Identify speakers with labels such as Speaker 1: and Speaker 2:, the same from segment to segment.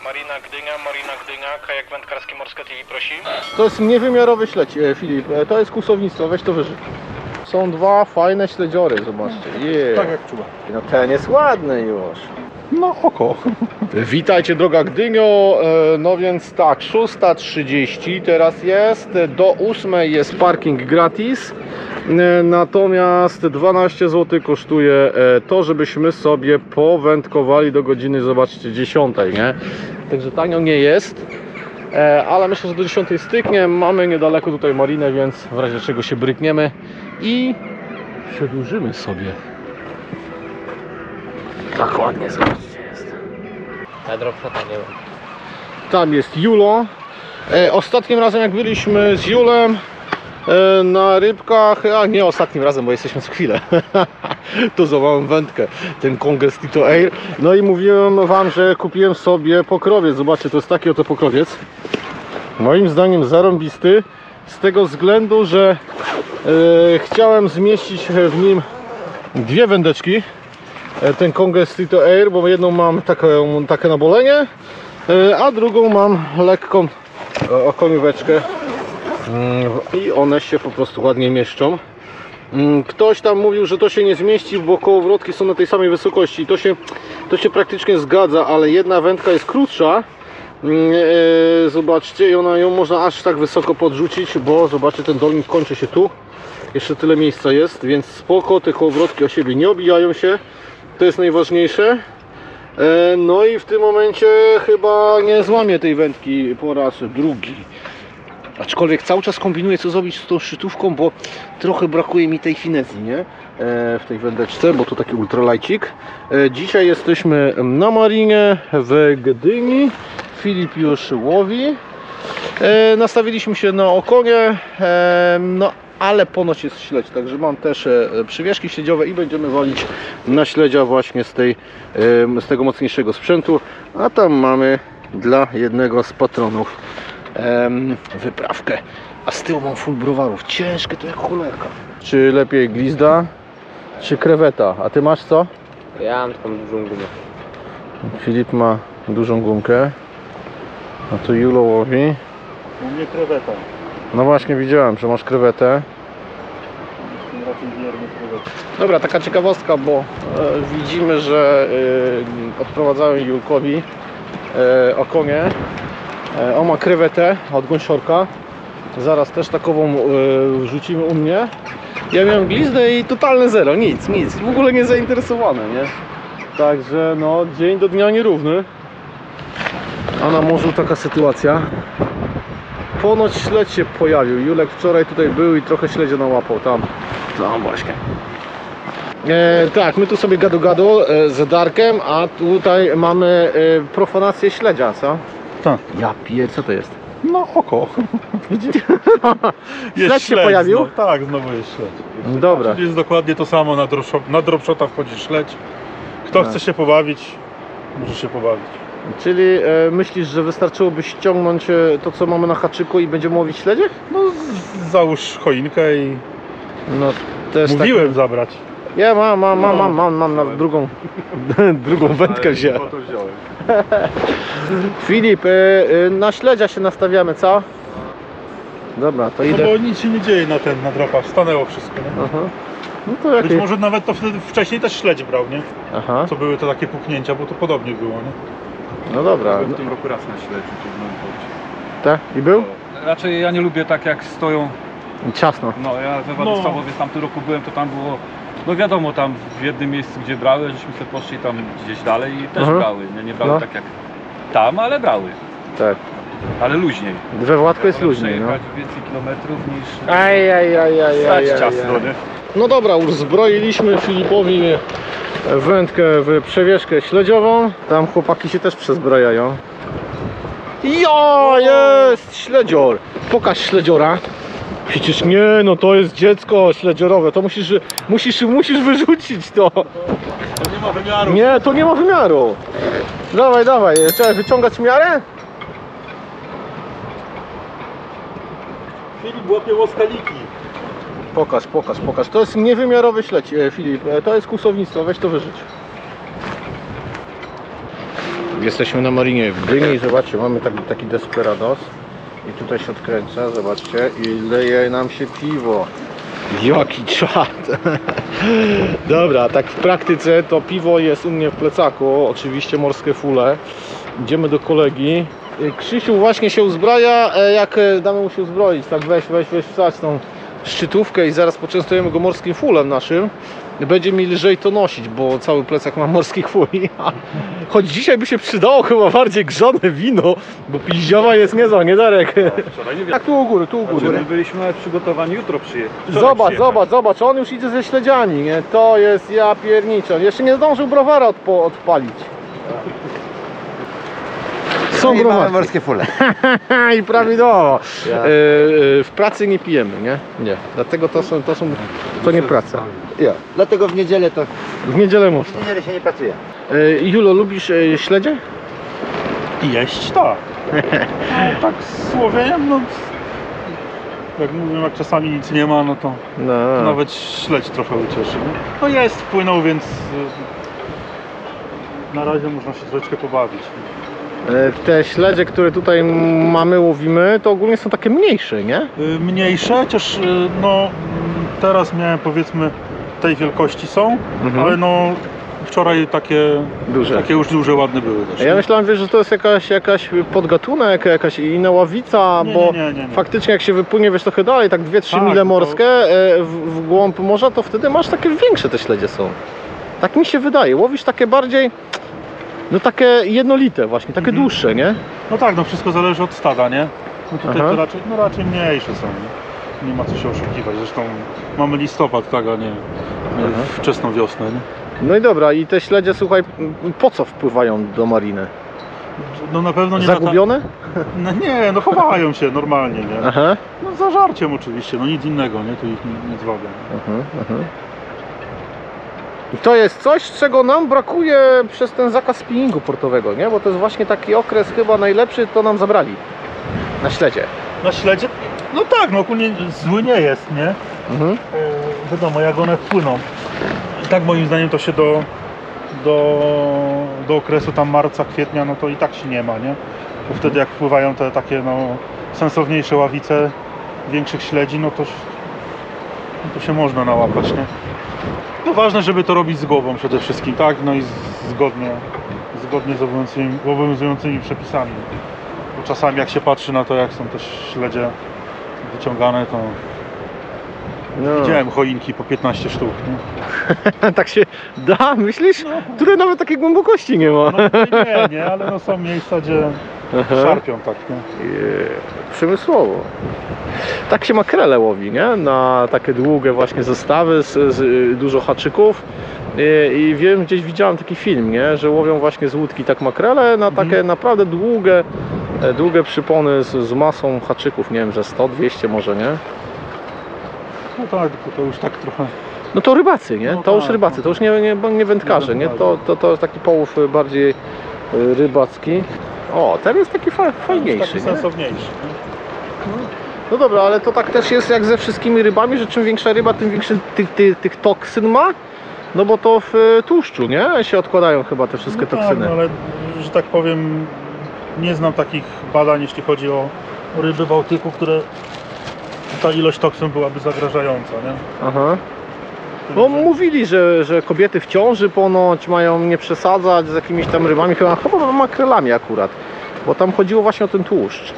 Speaker 1: Marina Gdynia, kajak wędkarski Morska TV prosi.
Speaker 2: To jest niewymiarowy śledź, Filip, to jest kłusownictwo, weź to wyżej. Są dwa fajne śledziory, zobaczcie.
Speaker 3: Tak jak czuła.
Speaker 2: No ten jest ładny już.
Speaker 3: No oko.
Speaker 2: Witajcie droga Gdynio, no więc tak, 6:30 teraz jest, do 8 jest parking gratis, natomiast 12 zł kosztuje to, żebyśmy sobie powędkowali do godziny, zobaczcie, 10, nie? Także tanio nie jest, ale myślę, że do 10 styknie. Mamy niedaleko tutaj marinę, więc w razie czego się brykniemy i przedłużymy sobie. Tak ładnie, zobaczcie, jest.
Speaker 4: Na dropshota nie mam.
Speaker 2: Tam jest Julo. Ostatnim razem jak byliśmy z Julem na rybkach, a nie ostatnim razem, bo jesteśmy z chwilę, to za małą wędkę, ten Congress Tito Air. No i mówiłem wam, że kupiłem sobie pokrowiec. Zobaczcie, to jest taki oto pokrowiec. Moim zdaniem zarąbisty, z tego względu, że chciałem zmieścić w nim dwie wędeczki. Ten Congress Tito Air, bo jedną mam takie nabolenie, a drugą mam lekką okonióweczkę i one się po prostu ładnie mieszczą. Ktoś tam mówił, że to się nie zmieści, bo kołowrotki są na tej samej wysokości i to się praktycznie zgadza, ale jedna wędka jest krótsza. Zobaczcie, i ją można aż tak wysoko podrzucić, bo zobaczcie, ten dolnik kończy się tu, jeszcze tyle miejsca jest, więc spoko, te kołowrotki o siebie nie obijają się. To jest najważniejsze. No i w tym momencie chyba nie złamię tej wędki po raz drugi. Aczkolwiek cały czas kombinuję, co zrobić z tą szczytówką, bo trochę brakuje mi tej finezji, nie? W tej wędeczce, bo to taki ultralajcik. Dzisiaj jesteśmy na marinie w Gdyni. Filip już łowi. Nastawiliśmy się na okonie. No ale ponoć jest śledź, także mam też przywieszki śledziowe i będziemy walić na śledzia właśnie z tego mocniejszego sprzętu, a tam mamy dla jednego z patronów wyprawkę, a z tyłu mam full browarów, ciężkie to jak cholerka. Czy lepiej glizda, czy kreweta, a ty masz co?
Speaker 4: Ja mam taką dużą gumę.
Speaker 2: Filip ma dużą gumkę, a tu Julo łowi.
Speaker 3: U mnie kreweta.
Speaker 2: No właśnie, widziałem, że masz krewetę. Dobra, taka ciekawostka, bo widzimy, że odprowadzałem Julkowi okonie. On ma krewetę od gąsiorka. Zaraz też takową rzucimy u mnie. Ja miałem glizdę i totalne zero, nic, w ogóle nie zainteresowane, nie? Także no, dzień do dnia nierówny. A na morzu taka sytuacja. Ponoć śledź się pojawił. Julek wczoraj tutaj był i trochę śledzia nałapał tam właśnie. Tak, my tu sobie gadu z Darkiem, a tutaj mamy profanację śledzia, co?
Speaker 3: Tak.
Speaker 2: Ja pier, co to jest?
Speaker 3: No oko.
Speaker 2: Śledź się pojawił?
Speaker 3: No, tak, znowu jest śledź.
Speaker 2: Dobra.
Speaker 3: Czyli jest dokładnie to samo, na dropshota wchodzi śledź. Kto chce się pobawić, może się pobawić.
Speaker 2: Czyli myślisz, że wystarczyłoby ściągnąć to, co mamy na haczyku i będziemy łowić śledzie?
Speaker 3: No załóż choinkę i
Speaker 2: No też
Speaker 3: mówiłem zabrać.
Speaker 2: Ja mam na drugą wędkę wziąłem.
Speaker 3: To wziąłem.
Speaker 2: Filip, na śledzia się nastawiamy, co? Dobra, to
Speaker 3: No
Speaker 2: idę.
Speaker 3: bo nic się nie dzieje na dropach, stanęło wszystko. Nie?
Speaker 2: Aha. No to jakieś...
Speaker 3: Być może nawet to wtedy wcześniej też śledź brał, nie?
Speaker 2: Aha.
Speaker 3: Co były to takie puknięcia, bo to podobnie było, nie?
Speaker 2: No dobra.
Speaker 5: W tym roku raz na śledzi
Speaker 2: Tak? I był?
Speaker 5: Raczej ja nie lubię tak jak stoją.
Speaker 2: Ciasno.
Speaker 5: No ja we Władysławowie w tamtym roku byłem, to tam było. No wiadomo, tam w jednym miejscu gdzie brały, żeśmy sobie poszli tam gdzieś dalej i też brały. Nie brały
Speaker 2: No.
Speaker 5: tak jak tam, ale brały.
Speaker 2: Tak.
Speaker 5: Ale luźniej.
Speaker 2: We Władku jest
Speaker 5: Wolę
Speaker 2: luźniej, no.
Speaker 5: przejechać więcej kilometrów niż
Speaker 2: Aj.
Speaker 5: ciasno, nie?
Speaker 2: No dobra, uzbroiliśmy Filipowi wędkę w przewieszkę śledziową. Tam chłopaki się też przezbrajają. Jo, jest śledzior. Pokaż śledziora. Przecież nie, no to jest dziecko śledziorowe. To musisz wyrzucić to.
Speaker 3: To nie ma wymiaru.
Speaker 2: Nie, to nie ma wymiaru. Dawaj, trzeba wyciągać miarę?
Speaker 3: Filip łapie łoskaliki.
Speaker 2: Pokaż. To jest niewymiarowy śledź, Filip. To jest kłusownictwo, weź to wyrzuć. Jesteśmy na marinie w Gdyni. Zobaczcie, mamy taki Desperados. I tutaj się odkręca, zobaczcie. I leje nam się piwo. Jaki czad! Dobra, tak w praktyce to piwo jest u mnie w plecaku. Oczywiście morskie fule. Idziemy do kolegi. Krzysiu właśnie się uzbraja. Jak damy mu się uzbroić, tak weź wstać tą szczytówkę i zaraz poczęstujemy go morskim fulem naszym. Będzie mi lżej to nosić, bo cały plecak ma morskich fuli. Choć dzisiaj by się przydało chyba bardziej grzane wino, bo piździowa jest niezła, nie Darek?
Speaker 5: Wczoraj nie wiem.
Speaker 2: Tak, tu u góry, tu u góry.
Speaker 5: My byliśmy nawet przygotowani, jutro przyjechać.
Speaker 2: Zobacz, on już idzie ze śledziami, nie? To jest ja pierniczę. Jeszcze nie zdążył browara odpalić. Są browary.
Speaker 6: morskie fule.
Speaker 2: I prawidłowo. W pracy nie pijemy, nie? Nie. Dlatego to nie praca.
Speaker 6: Ja. Dlatego w niedzielę to
Speaker 2: W niedzielę można.
Speaker 6: w niedzielę się nie pracuje.
Speaker 2: Julo, lubisz śledzie?
Speaker 3: Jeść, tak. No, tak z łowieniem, no jak mówię, jak czasami nic nie ma, no to
Speaker 2: No.
Speaker 3: nawet śledź trochę ucieszy. Nie? No jest, wpłynął, więc na razie można się troszeczkę pobawić.
Speaker 2: Te śledzie, które tutaj łowimy, to ogólnie są takie mniejsze, nie?
Speaker 3: Mniejsze, chociaż no teraz miałem, powiedzmy, tej wielkości są, ale no wczoraj takie już duże, ładne były też.
Speaker 2: Ja myślałem, wiesz, że to jest jakaś podgatunek, jakaś inna ławica, bo
Speaker 3: nie.
Speaker 2: faktycznie jak się wypłynie, wiesz, trochę dalej, tak 2-3
Speaker 3: Tak,
Speaker 2: mile
Speaker 3: to-
Speaker 2: morskie w głąb morza, to wtedy masz takie większe te śledzie są. Tak mi się wydaje. Łowisz takie bardziej, no takie jednolite właśnie, takie dłuższe, nie?
Speaker 3: No tak, no wszystko zależy od stada, nie? No tutaj
Speaker 2: Aha.
Speaker 3: to raczej mniejsze są, nie ma co się oszukiwać. Zresztą mamy listopad, tak, a nie wczesną wiosnę, nie?
Speaker 2: No i dobra, i te śledzie, słuchaj, po co wpływają do mariny?
Speaker 3: No na pewno nie
Speaker 2: Zagubione?
Speaker 3: No nie, no chowają się normalnie, nie?
Speaker 2: Aha.
Speaker 3: No za żarciem oczywiście, no nic innego, nie? Tu ich nie zwabiam.
Speaker 2: I to jest coś, czego nam brakuje przez ten zakaz spinningu portowego, nie? Bo to jest właśnie taki okres chyba najlepszy, to nam zabrali na śledzie.
Speaker 3: Na śledzie? No tak, no ogólnie zły nie jest, nie? Wiadomo, jak one wpłyną. I tak moim zdaniem to się do okresu tam marca, kwietnia, no to i tak się nie ma, nie? Bo wtedy jak wpływają te takie no sensowniejsze ławice większych śledzi, no to się można nałapać, nie? No ważne, żeby to robić z głową przede wszystkim, tak? No i zgodnie z obowiązującymi przepisami. Bo czasami jak się patrzy na to, jak są te śledzie wyciągane, to
Speaker 2: No.
Speaker 3: widziałem choinki po 15 sztuk, nie?
Speaker 2: Tak się da, myślisz? Które nawet takiej głębokości nie ma.
Speaker 3: No tutaj nie, ale no są miejsca, gdzie szarpią tak, nie?
Speaker 2: Przemysłowo. Tak się makrele łowi, nie? Na takie długie właśnie zestawy z dużo haczyków. I wiem, gdzieś widziałem taki film, nie? Że łowią właśnie z łódki tak makrele na takie naprawdę długie przypony z masą haczyków, nie wiem, że 100-200 może, nie?
Speaker 3: No tak, tylko to już tak trochę...
Speaker 2: No to rybacy, nie?
Speaker 3: No
Speaker 2: To już
Speaker 3: tak,
Speaker 2: rybacy,
Speaker 3: no.
Speaker 2: to już nie wędkarze, nie? To jest taki połów bardziej rybacki. O, ten jest taki fajniejszy,
Speaker 3: Taki
Speaker 2: nie?
Speaker 3: sensowniejszy, nie?
Speaker 2: No dobra, ale to tak też jest jak ze wszystkimi rybami, że czym większa ryba, tym większy tych toksyn ma. No bo to w tłuszczu, nie? Się odkładają chyba te wszystkie
Speaker 3: No tak,
Speaker 2: toksyny.
Speaker 3: no ale, że tak powiem, nie znam takich badań, jeśli chodzi o ryby Bałtyku, które ta ilość toksyn byłaby zagrażająca, nie?
Speaker 2: Aha. No mówili, że kobiety w ciąży ponoć mają nie przesadzać z jakimiś tam rybami, chyba makrelami akurat. Bo tam chodziło właśnie o ten tłuszcz.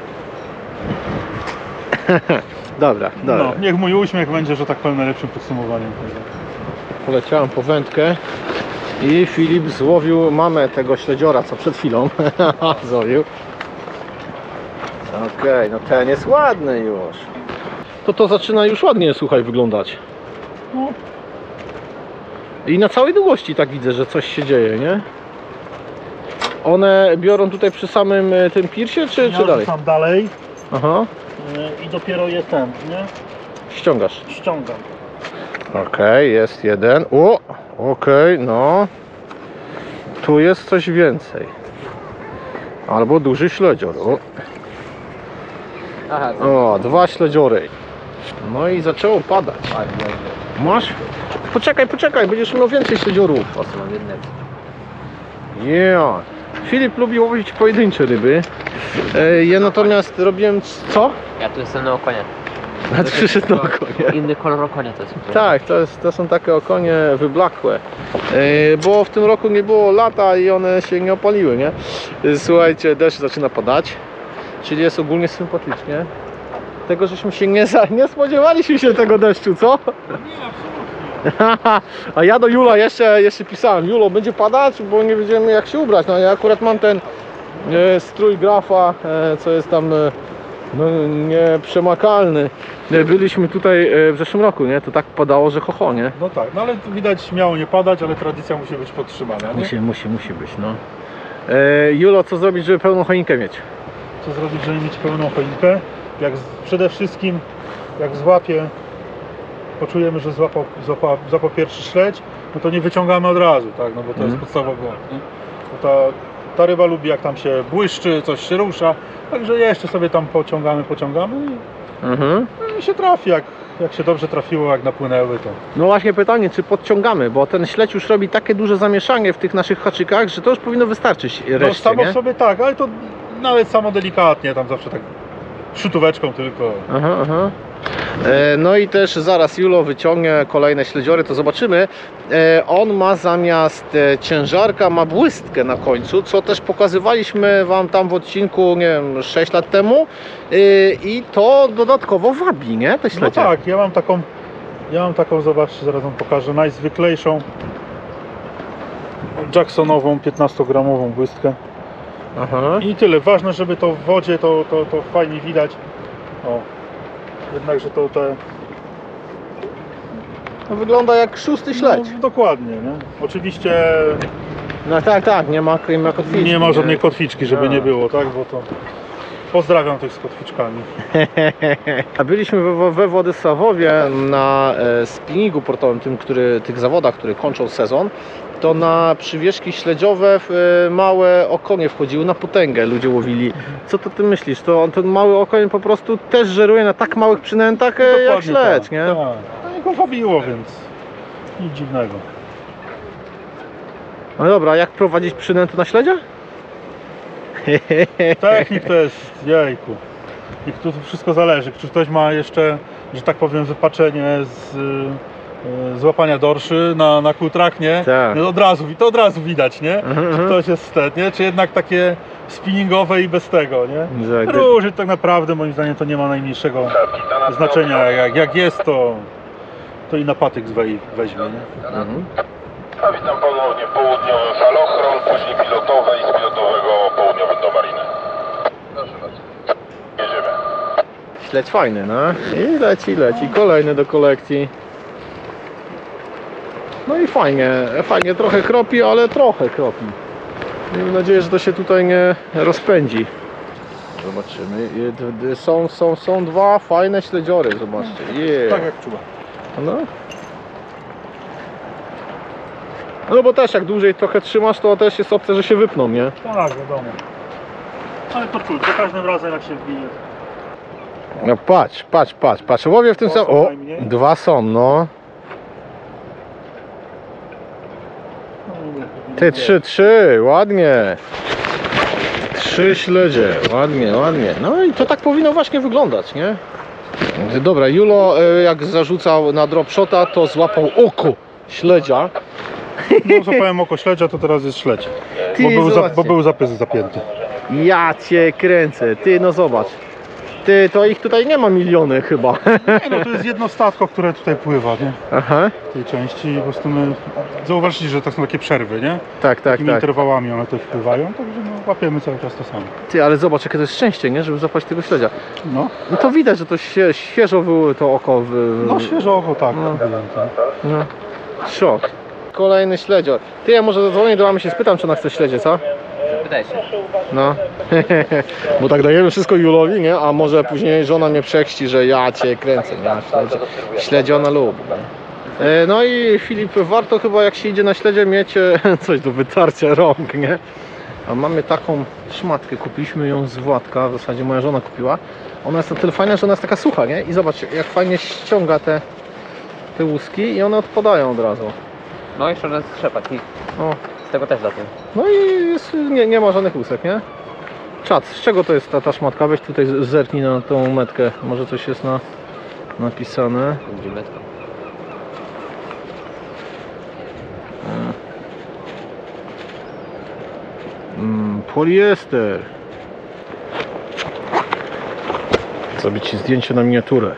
Speaker 2: Dobra.
Speaker 3: No, niech mój uśmiech będzie, że tak powiem, najlepszym podsumowaniem tego.
Speaker 2: Poleciałem po wędkę i Filip złowił mamę tego śledziora, co przed chwilą złowił. Okej, no ten jest ładny już. To zaczyna już ładnie, słuchaj, wyglądać.
Speaker 3: No.
Speaker 2: I na całej długości tak widzę, że coś się dzieje, nie? One biorą tutaj przy samym tym pirsie, czy dalej?
Speaker 3: Tam dalej
Speaker 2: Aha,
Speaker 3: i dopiero je ten, nie?
Speaker 2: ściągasz.
Speaker 3: Ściągam.
Speaker 2: Okej, jest jeden. O, okej, no. Tu jest coś więcej. Albo duży śledzior.
Speaker 4: Aha,
Speaker 2: O, 2 śledziory. No i zaczęło padać. Masz? Poczekaj, będziesz miał więcej śledziorów.
Speaker 4: po co mam jednego?
Speaker 2: Yeah. Filip lubi łowić pojedyncze ryby. Ja natomiast robiłem co?
Speaker 4: Ja tu jestem na okonie.
Speaker 2: A ty przyszedł na okonie.
Speaker 4: Inny kolor okonia to jest.
Speaker 2: Tak, to są takie okonie wyblakłe. Bo w tym roku nie było lata i one się nie opaliły, nie? Słuchajcie, deszcz zaczyna padać, czyli jest ogólnie sympatycznie. Tego, żeśmy się nie spodziewaliśmy się tego deszczu, co? A ja do Jula jeszcze pisałem, Julo, będzie padać, bo nie wiedziemy jak się ubrać. No ja akurat mam ten strój grafa, co jest tam no, nieprzemakalny. Byliśmy tutaj w zeszłym roku, nie? To tak padało, że hoho, nie?
Speaker 3: No tak, no ale tu widać miało nie padać, ale tradycja musi być podtrzymana, nie?
Speaker 2: Musi być, no. Julo, co zrobić, żeby pełną choinkę mieć?
Speaker 3: Co zrobić, żeby mieć pełną choinkę? Przede wszystkim jak złapie, poczujemy, że złapał pierwszy śledź, no to nie wyciągamy od razu, tak? No bo to jest podstawowy błąd, nie? Bo ta ryba lubi, jak tam się błyszczy, coś się rusza, także jeszcze sobie tam pociągamy i się trafi, jak się dobrze trafiło, jak napłynęły, to...
Speaker 2: No właśnie pytanie, czy podciągamy, bo ten śledź już robi takie duże zamieszanie w tych naszych haczykach, że to już powinno wystarczyć reszcie,
Speaker 3: no samo
Speaker 2: nie?
Speaker 3: sobie tak, ale to nawet samo delikatnie, tam zawsze tak szutóweczką tylko.
Speaker 2: No i też zaraz Julo wyciągnie kolejne śledziory, to zobaczymy. On ma zamiast ciężarka, ma błystkę na końcu, co też pokazywaliśmy Wam tam w odcinku, nie wiem, 6 lat temu. I to dodatkowo wabi, nie? Te śledzie.
Speaker 3: No tak, ja mam taką, zobaczcie, zaraz Wam pokażę, najzwyklejszą Jacksonową 15-gramową błystkę. I tyle, ważne, żeby to w wodzie, to fajnie widać. O. Jednakże to
Speaker 2: No, wygląda jak szósty śledź.
Speaker 3: No, dokładnie, nie? Oczywiście
Speaker 2: No tak, nie ma kotwiczki.
Speaker 3: nie ma żadnej kotwiczki, żeby nie było, tak? Bo to pozdrawiam tych z kotwiczkami.
Speaker 2: A byliśmy we Władysławowie na spinningu portowym, tych zawodach, które kończą sezon. To na przywierzchni śledziowe małe okonie wchodziły na potęgę, ludzie łowili. Co to ty myślisz? To ten mały okoń po prostu też żeruje na tak małych przynętach jak śledź,
Speaker 3: tak,
Speaker 2: nie?
Speaker 3: Tak. No i go wabiło, więc nic dziwnego.
Speaker 2: No dobra, jak prowadzić przynętę na śledzia?
Speaker 3: Technik to jest, jejku. I tu wszystko zależy. Czy ktoś ma jeszcze, że tak powiem, wypaczenie z złapania dorszy na kultraknie,
Speaker 2: Tak.
Speaker 3: no to od razu widać, nie? Czy ktoś jest wstyd, nie? Czy jednak takie spinningowe i bez tego, nie? Różnie tak naprawdę, moim zdaniem to nie ma najmniejszego znaczenia. Jak jest, to i na patyk weźmie, nie?
Speaker 7: A witam ponownie południowy falochron, później pilotowe i z pilotowego południowy do mariny. Proszę bardzo. Jedziemy.
Speaker 2: Śledź fajny, no. I leci. Kolejny do kolekcji. No i fajnie, trochę kropi, ale trochę kropi. Miejmy nadzieję, że to się tutaj nie rozpędzi. Zobaczymy. Są dwa fajne śledziory, zobaczcie.
Speaker 3: Tak jak czuła.
Speaker 2: No. No bo też jak dłużej trochę trzymasz, to też jest opcja, że się wypną, nie?
Speaker 3: Tak, wiadomo. Ale to czuć, za każdym razem jak się wbije.
Speaker 2: No patrz. Łowię w tym samym. O, dwa są, no. Ty, trzy, ładnie. 3 śledzie, ładnie. No i to tak powinno właśnie wyglądać, nie? Dobra, Julo jak zarzucał na dropshota, to złapał oko śledzia.
Speaker 3: No złapałem oko śledzia, to teraz jest śledź. Bo był zapys zapięty.
Speaker 2: Ja cię kręcę, ty no zobacz. Ty, to ich tutaj nie ma miliony chyba.
Speaker 3: Nie, no to jest jedno statko, które tutaj pływa, nie?
Speaker 2: Aha.
Speaker 3: W tej części i po prostu my zauważyliście, że to są takie przerwy, nie?
Speaker 2: Tak.
Speaker 3: Takimi interwałami one tutaj wpływają, także no, łapiemy cały czas to samo.
Speaker 2: Ty, ale zobacz jakie to jest szczęście, nie? Żeby złapać tego śledzia.
Speaker 3: No.
Speaker 2: No to widać, że to świeżo było to oko.
Speaker 3: No świeżo oko, tak.
Speaker 2: No. Szok. Kolejny śledzior. Ty, ja może zadzwonię do mamy, się spytam, czy ona chce śledzie, co?
Speaker 4: Pytaj się.
Speaker 2: No. Bo tak dajemy wszystko Julowi, nie? A może później żona mnie przechści, że ja cię kręcę, nie? Śledzie ona lubi. No i Filip, warto chyba jak się idzie na śledzie mieć coś do wytarcia rąk, nie? A mamy taką szmatkę, kupiliśmy ją z Władka, w zasadzie moja żona kupiła. Ona jest na tyle fajna, że ona jest taka sucha, nie? I zobacz jak fajnie ściąga te łuski i one odpadają od razu.
Speaker 4: No jeszcze raz trzepać.
Speaker 2: O,
Speaker 4: tego też latem.
Speaker 2: No i jest, nie ma żadnych łusek, nie? Czad, z czego to jest ta szmatka? Weź tutaj zerknij na tą metkę, może coś jest napisane.
Speaker 4: Metka.
Speaker 2: Poliester. Zrobić ci zdjęcie na miniaturę.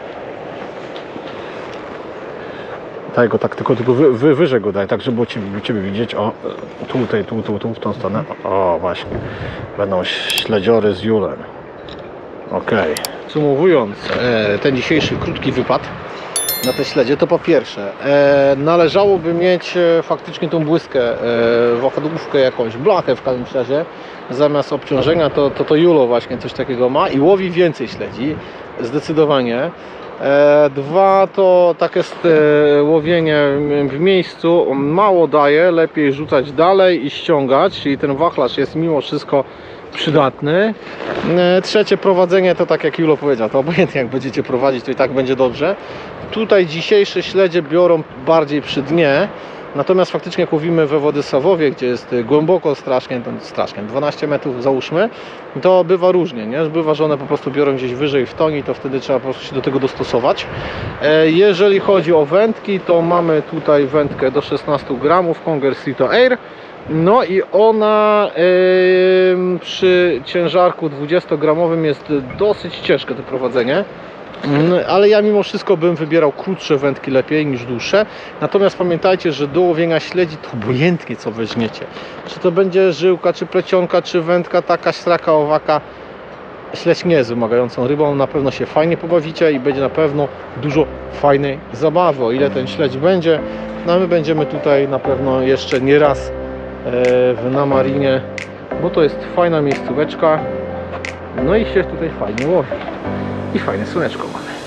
Speaker 2: Daj go tak, tylko wyżej go daj, tak żeby ciebie widzieć. O, tutaj, tu, w tą stronę. O, właśnie. Będą śledziory z julem. Ok. Podsumowując ten dzisiejszy krótki wypad na te śledzie, to po pierwsze należałoby mieć faktycznie tą błyskę, wahadłówkę jakąś, blachę w każdym razie. Zamiast obciążenia to julo właśnie coś takiego ma i łowi więcej śledzi, zdecydowanie. Dwa to takie łowienie w miejscu mało daje, lepiej rzucać dalej i ściągać, czyli ten wachlarz jest mimo wszystko przydatny. Trzecie, prowadzenie to tak jak Julo powiedział, to obojętnie jak będziecie prowadzić, to i tak będzie dobrze. Tutaj dzisiejsze śledzie biorą bardziej przy dnie, natomiast faktycznie jak łowimy we Władysławowie, gdzie jest głęboko strasznie, 12 metrów załóżmy, to bywa różnie, nie? Bywa, że one po prostu biorą gdzieś wyżej w toni, to wtedy trzeba po prostu się do tego dostosować. Jeżeli chodzi o wędki, to mamy tutaj wędkę do 16 gramów Conger Sito Air. No i ona przy ciężarku 20-gramowym jest dosyć ciężkie to prowadzenie. Ale ja mimo wszystko bym wybierał krótsze wędki lepiej niż dłuższe. Natomiast pamiętajcie, że do łowienia śledzi to obojętnie co weźmiecie. Czy to będzie żyłka, czy plecionka, czy wędka taka, śraka, owaka. Śledź nie jest wymagającą rybą, na pewno się fajnie pobawicie i będzie na pewno dużo fajnej zabawy. O ile ten śledź będzie, no my będziemy tutaj na pewno jeszcze nie raz na marinie, bo to jest fajna miejscóweczka. No i się tutaj fajnie łowi. I fajne słoneczko mamy.